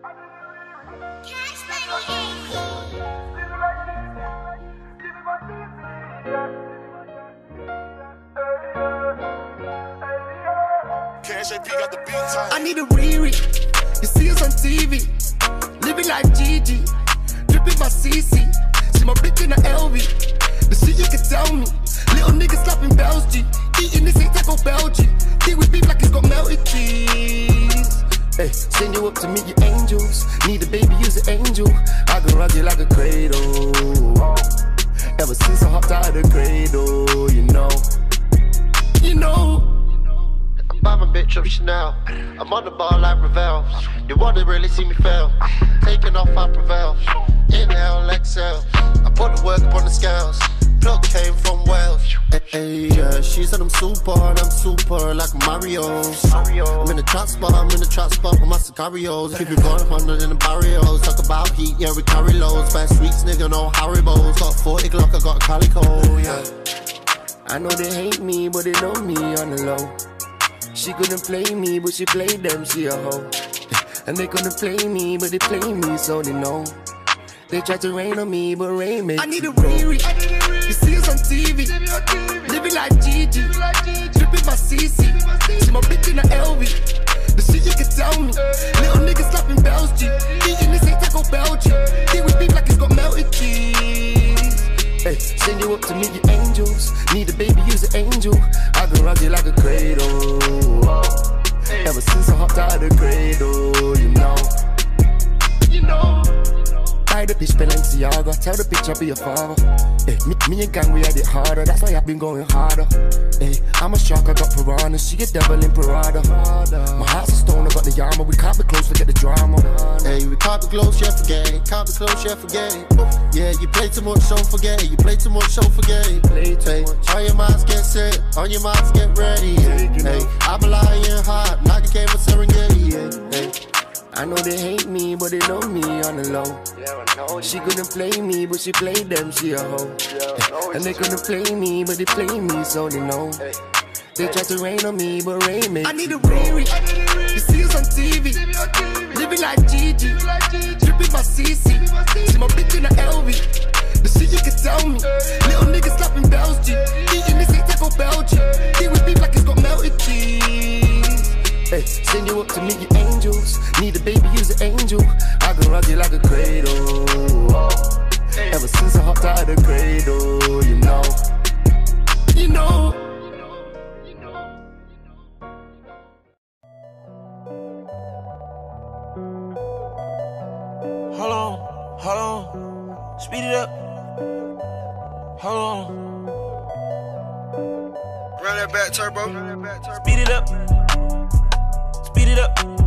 I need a Riri. You see us on TV, living like Gigi, dripping my CC. See my bitch in the LV. The shit you can tell me. Little niggas slapping bells, G. Eating this ain't Taco Bell, G. Deal with beef like it's got melted cheese. Hey, send you up to meet your angels. Need a baby, use an angel. I can rock you like a cradle. Ever since I hopped out of the cradle, you know. Buy my bitch up Chanel. I'm on the ball like Ravel. You wanna really see me fail? Taking off, I prevail. Inhale, exhale. I put the work up on the scales. Plug came from Wales. Hey, yeah, she said I'm super like Mario. I'm in the trap spot with my Sicarios. Keep it going 100 in the barrios. Talk about heat, yeah, we carry loads. Fast sweets, nigga, no Haribos. Got 40 Glock, I got a Calico, yeah. I know they hate me, but they know me on the low. She couldn't play me, but she played them, she a hoe. And they couldn't play me, but they play me, so they know. They tried to rain on me, but rain makes I need a Riri. You see us on TV, living like Gigi, dripping my CC. See my bitch in the LV. The shit you can tell me. Little niggas slapping bells, G. Eating this ain't Taco Bell, G. Deal with beef like it's got melted cheese. Hey, send you up to meet your angels. Need a baby, use an angel. I can rock you like a cradle. Ever since I hopped out of the cradle, you know. Buy the bitch Balenciaga. Tell the bitch I'll be your father. Hey, me and gang, we had it harder. That's why I've been going harder. Hey, I'm a shark, I got piranhas. She a devil in Parada. My heart's a stone, I got the armor. We can't be close, forget the drama. Hey, we can't be close, yeah, forget it. Can't be close, yeah, forget it. Yeah, you play too much, don't forget it. You play too much, don't forget it. Hey, on your minds, get set. On your minds, get ready. Hey, I'm a lion hard, like a game of Serengeti. Hey. I know they hate me, but they know me on the low. She couldn't play me, but she played them, she a hoe. And they couldn't play me, but they play me, so they know. They tried to rain on me, but rain makes I need a Riri. You see us on TV, living like Gigi, dripping my CC. See my bitch in the LV. The shit you can tell me. Little niggas slapping bells, G. Eating this ain't Taco Bell, G. Deal with beef like it's got melted cheese. Hey, send you up to meet your angels. Need a baby, use an angel. I can rock you like a cradle. Ever since I hopped out of the cradle, you know. Hold on, speed it up. Hold on. Run that back turbo. Speed it up. Speed it up.